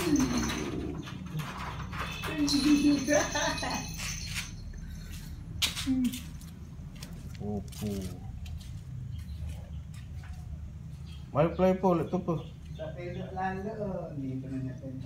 Opo. May play po ulit ito po. Sa pelo lalo, hindi pa na natin